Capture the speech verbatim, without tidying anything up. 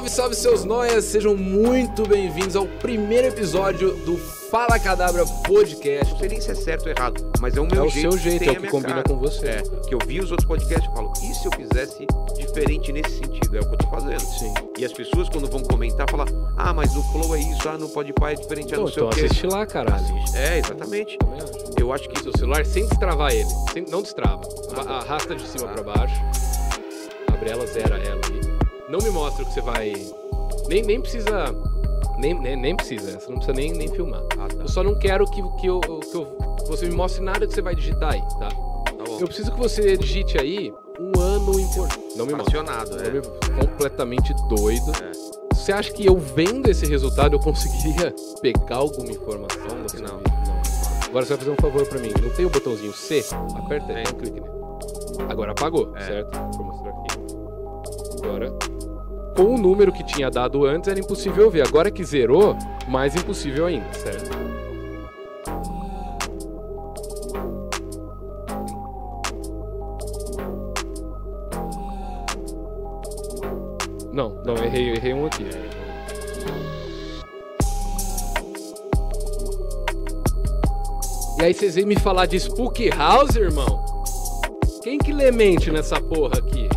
salve seus noias, sejam muito bem-vindos ao primeiro episódio do Fala Cadabra Podcast. Não sei nem se é certo ou errado, mas é o meu é jeito. É o seu jeito, é o que combina cara. com você. É, que eu vi os outros podcasts e falo, e se eu fizesse diferente nesse sentido? É o que eu tô fazendo. Sim. E as pessoas quando vão comentar, falam, ah, mas no Flow é isso, ah, no Podpah é diferente, ah, Pô, não sei então o quê. assiste lá, caralho. Assiste. É, exatamente. Eu acho que... Seu celular, sem destravar ele, sem, não destrava. Ah, Arrasta de cima ah, pra baixo, abre ela, zera ela ali. Não me mostra o que você vai... Nem, nem precisa... Nem, nem, nem precisa, você não precisa nem, nem filmar. Ah, tá. Eu só não quero que, que, eu, que eu, você me mostre nada que você vai digitar aí, tá? Tá bom. Eu preciso que você digite aí um ano importante. Não me mostre. É. Me... Completamente doido. É. Você acha que eu vendo esse resultado eu conseguiria pegar alguma informação? Não, não. não. Agora você vai fazer um favor pra mim. Não tem o botãozinho C? Aperta aí, é. Dá um clique nele. Agora apagou, é. Certo? Deixa eu mostrar aqui. Agora... Com o número que tinha dado antes, era impossível ver. Agora que zerou, mais impossível ainda, certo? Não, não, errei, errei um aqui. E aí vocês vêm me falar de Spook House, irmão? Quem que lê mente nessa porra aqui?